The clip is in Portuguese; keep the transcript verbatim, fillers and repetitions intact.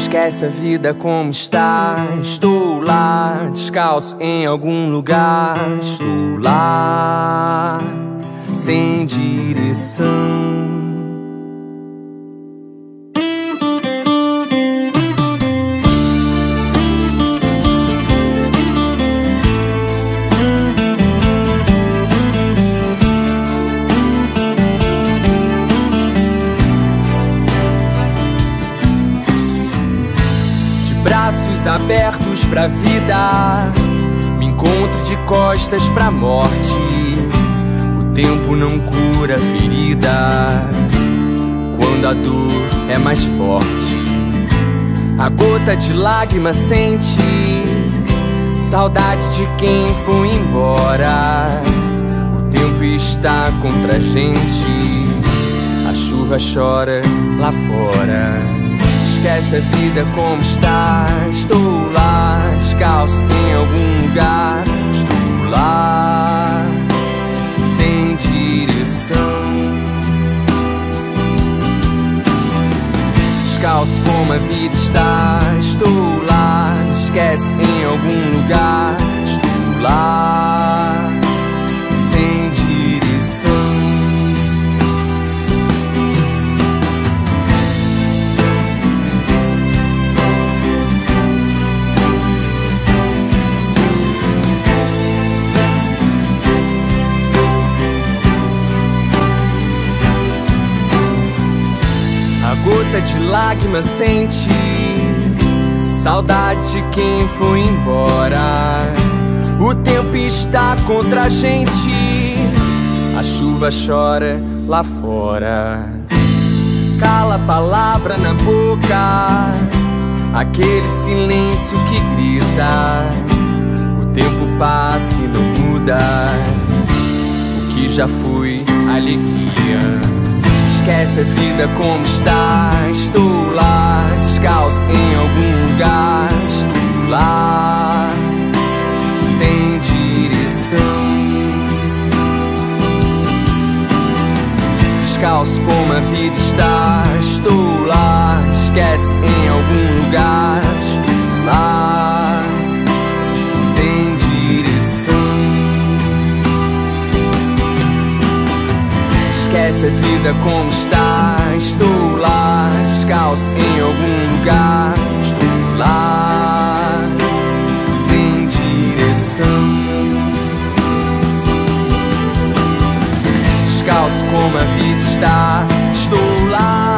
Esquece a vida como está. Estou lá, descalço em algum lugar. Estou lá, sem direção. Braços abertos pra vida, me encontro de costas pra morte. O tempo não cura a ferida quando a dor é mais forte. A gota de lágrima sente saudade de quem foi embora. O tempo está contra a gente, a chuva chora lá fora. Esquece a vida como está. Estou lá, descalço em algum lugar. Estou lá, sem direção. Descalço como a vida está. Estou lá, esquece em algum lugar. Estou lá, sem direção. A gota de lágrima sente saudade de quem foi embora. O tempo está contra a gente, a chuva chora lá fora. Cala a palavra na boca, aquele silêncio que grita. O tempo passa e não muda o que já foi alegria. Esquece a vida como está. Estou lá, descalço em algum lugar. Estou lá, sem direção. Descalço como a vida está. Estou lá, esquece em algum lugar. Estou lá, sem direção. Esquece a vida como está. Estou lá, descalço em algum lugar. Estou lá, sem direção. Descalço como a vida está. Estou lá,